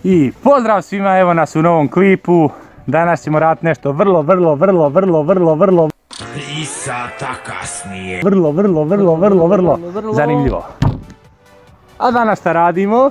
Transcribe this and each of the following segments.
I pozdrav svima, evo nas u novom klipu. Danas ćemo raditi nešto vrlo zanimljivo. A danas šta radimo?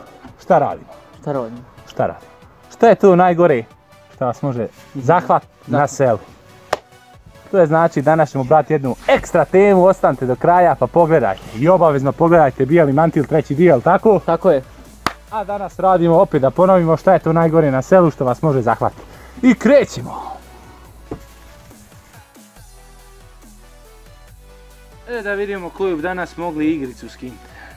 Šta je to najgore što vas može zahvatiti na selu? To je znači danas ćemo brati jednu ekstra temu, ostanite do kraja pa pogledajte. I obavezno pogledajte Bijeli mantil 3. dio, jel tako? Tako je. A danas radimo opet da ponovimo šta je to najgore na selu što vas može zahvatiti. I krećemo! Da vidimo koju bi danas mogli igricu skinuti.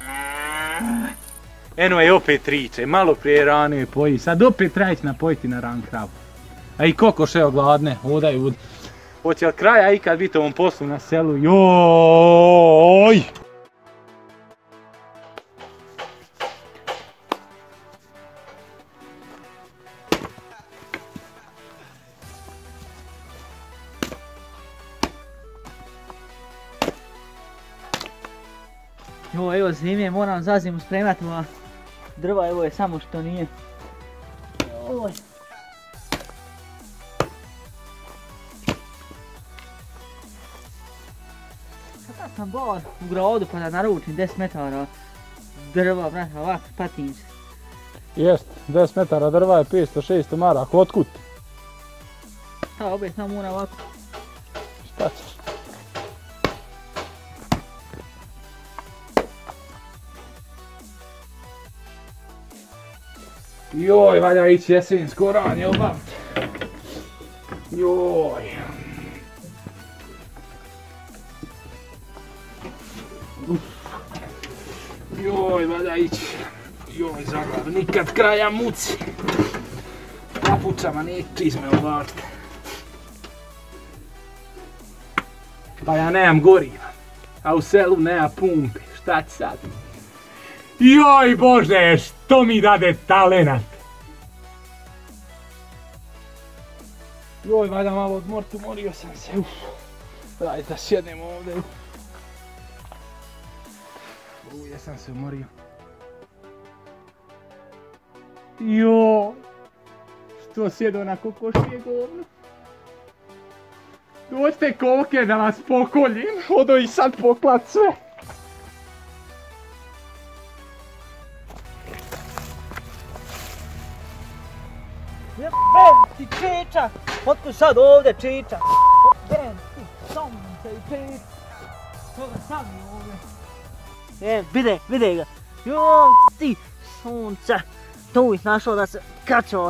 Eno je opet triče, malo prije rano je poji, sad opet treba ići napojiti na ran kravu. A i kokoše ogladne, hodaju. Hoće li kraja ikad biti ovom poslu na selu? Joj! Jo, evo zime, moram za zimu spremati ova drva, evo je samo što nije. Oj. Sada sam bar u gradu pa da naručim 10 metara drva, brate, ovako patim se. Jest, 10 metara drva je 500-600 maraka, otkud? Ta opet sam mora ovako. Šta ćeš? Joj, valja ići jesensko ranje obaviti. Joj. Joj, valja ići. Joj, zaglav, nikad kraja muci. Papučama neće čizme obaviti. Pa ja nemam goriva, a u selu nema pumpe, šta će sad? Joj Bože, što mi dade talenat! Joj, valja malo odmorit, umorio sam se, daj da sjednem ovdje. Jesam se umorio. Joj, što sjedo na kokošije govno? Dođite koke da vas pokoljim, odo i sad poklat sve. Jebem ti čiča! Otkud sad ovdje čiča? Jebem ti sunce i čiča! Toga sad mi ovdje. Vide ga! Joj ti sunce! Tu ih našao da se kačao.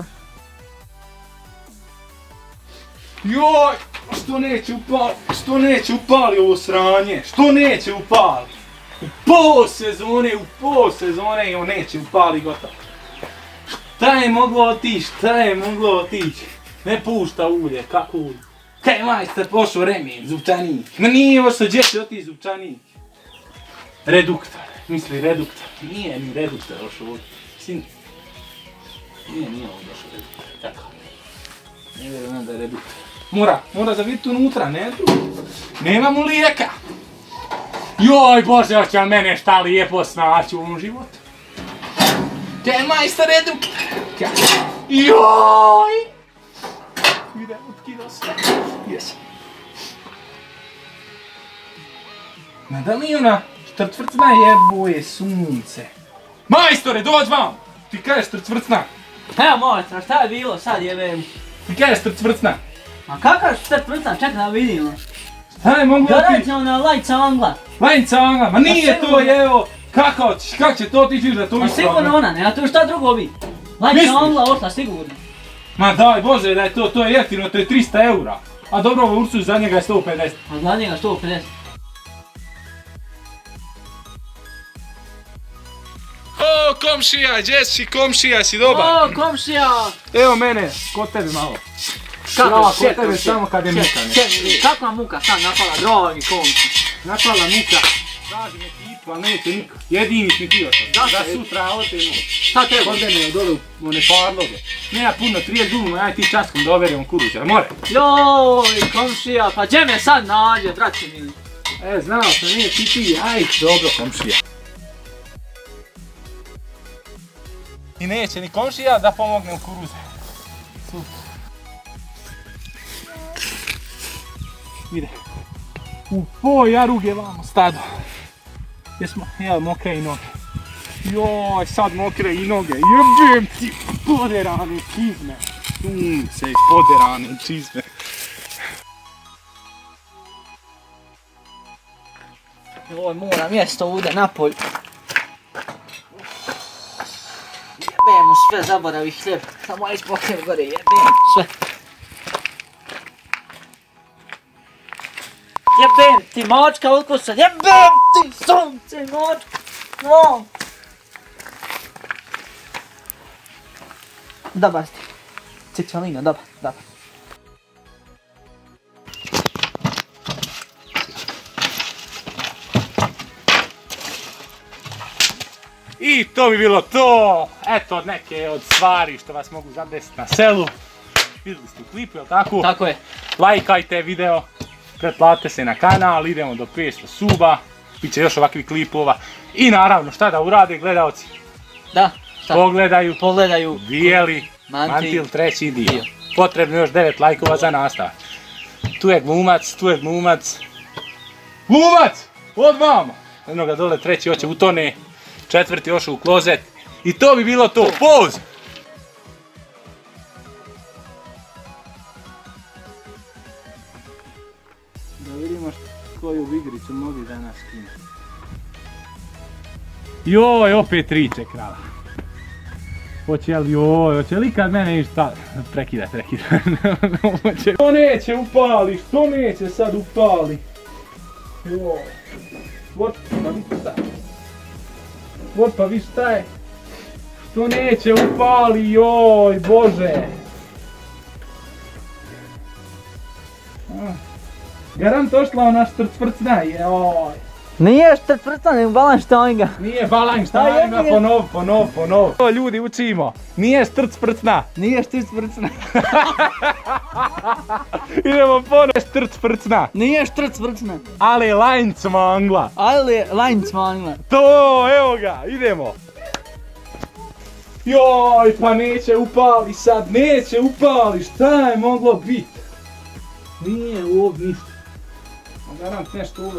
Joj! Što neće upali ovo sranje? Što neće upali? U pol sezone i on neće upali gotovo. Šta je moglo otići? Ne pušta ulje, kako ulje? Kaj majster pošao remen, zupčanik? Ma nije ovo što gdje će otići zupčanik? Reduktor, misli reduktor. Nije ni reduktor došao ovdje. Nije ovo došao reduktor, tako. Ne vjerujem da je reduktor. Mora zaviti unutra, ne tu. Nema mu lijeka. Joj Bože, hoće li mene šta lijepo snaći u ovom životu? Kaj majster reduktor? Joj! Ide, utkidao se. Jesam. Madalina, štrcvrcna jeboje sunce. Majstore, dođi vam! Ti kaj je štrcvrcna? Evo majstor, šta je bilo sad jebem? Ti kaj je štrcvrcna? A kakav štrcvrcna, čekaj da vidimo. Šta je moglo otići? Garant je ona lajca angla. Lajca angla, ma nije to evo! Kako će to ti da to ispravno? Sigurno ona, nema tu šta drugo biti. Lajca angla ošla, sigurno. Ma daj Bože da je to je jeftino, to je 300 eura. A dobro, u Ursu za njega je 150. A za njega 150. O, komšija, gdje si komšija, si dobar? O, komšija! Evo mene, kod tebe malo. Kako? Kod tebe samo kad je muka. Kakva muka sad napala, drogi komšija? Napala muka. Tražim ekipu, ali neće niko. Jedini mi ti ošao. Da sutra otemo. Šta treba? Kod mene dole u one parloge. Nema puno, 30 duma, aj ti časkom doverimo kuruća, more. Joj, komšija, pa gdje me sad nađe, braće mi? Znao sam, nije ti, aj, dobro komšija. I neće ni komšija da pomogne u kuruze. Super. Ide. Ja ruge vamo, stado. Jesmo, evo mokre i noge. Joj, sad mokre i noge. Jebem ti poderane čizme. Se poderane čizme. Joj, mora mjesto ovdje napolj. Jebem mu sve, zaboravi hljeb. Samo ajde pokrenem gore, jebem sve. Jebem ti mačka ukusa, jebem ti sunce mačka. No. Dobar ste. Cicalina, dobar. I to bi bilo to. Eto neke od stvari što vas mogu zadesiti na selu. Vidjeli ste u klipu, jel tako? Tako je. Lajkajte video, pretplatite se na kanal, idemo do 500 suba. Biće još ovakvih klipova. I naravno šta da urade gledalci? Da, šta? Pogledaju Bijeli mantil 3. dio. Potrebno još 9 lajkova za nastavak. Tu je glumac. Glumac! Od vama! Jednoga dole, 3. hoće utone. 4. ošao u klozet. I to bi bilo to. Poz! Da vidimo koju igricu mogli danas skinuti. Joj, opet riče krala. Hoće li kad mene išta... Prekidaj. Što neće upali, što neće sad upali? Joj. Pa vi šta je? Što neće upali, joj, bože. Garant ošla ona štrcvrcna, joj. Nije štrcvrcna, nego balanštajnga. Nije balanštajnga, ponov. To ljudi učimo. Nije štrcvrcna. Idemo ponov. Štrcvrcna. Nije štrcvrcna. Ali lajncmangla. To, evo ga, idemo. Joj, pa neće upali sad, šta je moglo biti? Nije ovdje ništa. Garant nešto ovdje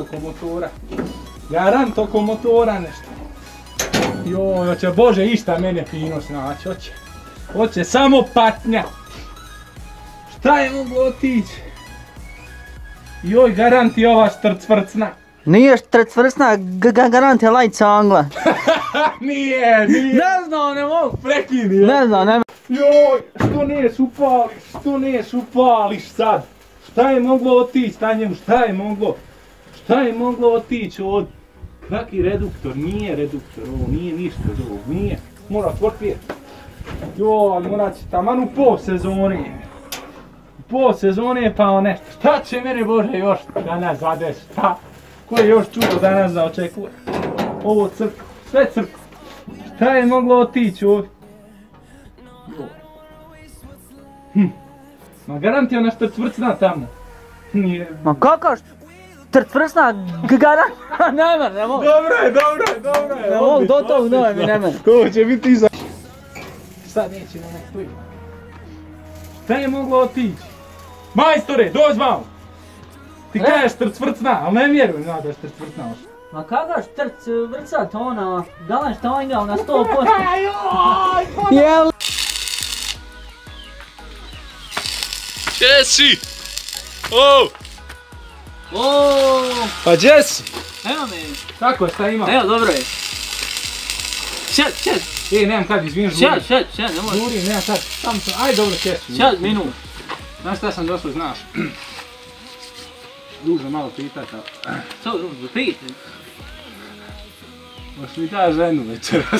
oko motora. Nešto. Joj, hoće bože išta mene fino snaći, hoće samo patnja. Šta je moglo otići? Joj, garant je ova štrcvrcna. Nije štrcvrcna, garant je lajncangla. Nije. Ne znam, ne mogu. Prekini. Ne znam. Joj, što nesu upališ sad? Šta je moglo otići na njemu, šta je moglo otići od... Kaki reduktor, nije reduktor, ovo nije ništa od ovog, nije. Mora otvoriti. Joj, morat će taman u pol sezone pa nešto. Šta će mene bože još danas zadesi, šta? Koje još čudo danas da očekuje? Ovo crkva, sve crkva. Šta je moglo otići ovdje? Ma garant je ona štrcvrcna tamo. Ma kako štrcvrcna garant? Ne mogu. Dobro je. Ne mogu, do tog ne mene. To će biti iza. Sad neće na nekoj. Šta je moglo otići? Majstore, dođi malo. Ti kažeš štrcvrcna, ali ne vjerujem da je štrcvrcna ošla. Ma kako štrcvrca to ona, balanštajnga na 100%. Jel? Jesse! Pa Jesse! Evo me. Kako je, šta ima? Evo, dobro je. Šed. Nemam kad, izvijem žurim. Šed, ne može. Žurim, nemam kad. Aj dobro, Jesse. Šed, minut. Znaš šta sam došao, znaš? Ružno malo pitati, ali... Co ružno, pitaj. Možeš mi daš ženu večeras?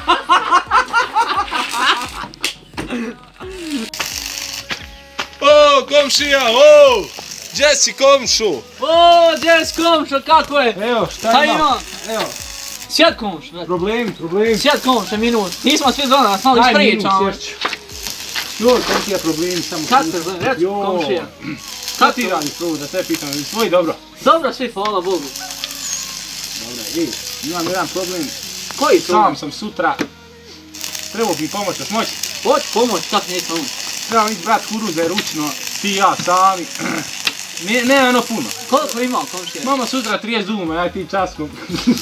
Komšija, Jesse komšu! Jesse komšo, kako je? Evo, šta ima? Evo. Sjed komšo. Problemi. Sjed komšo, minut. Nismo svi zvona, nas malo ispričamo. Daj minut, sješću. Joj, komšija problemi, samo... Kad te zove, reći komšija. Kad ti radiš prvo, da sve pitam, svoji dobro? Dobro, svi, hvala Bogu. Dobro, imam jedan problem. Koji problem? Sam sutra Trebao bi pomoć, još moći. Hoć pomoć, kako neće pomoć? Trebamo ići brat kuruze ručno, ti i ja sami. Ne ono puno. Koliko imao komšija? Mama sutra 30 duma, aj ti časkom.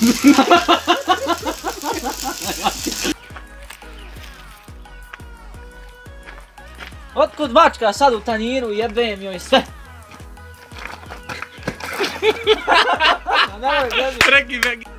Otkud mačka sad u tanjiru, jebem joj sve. Treki,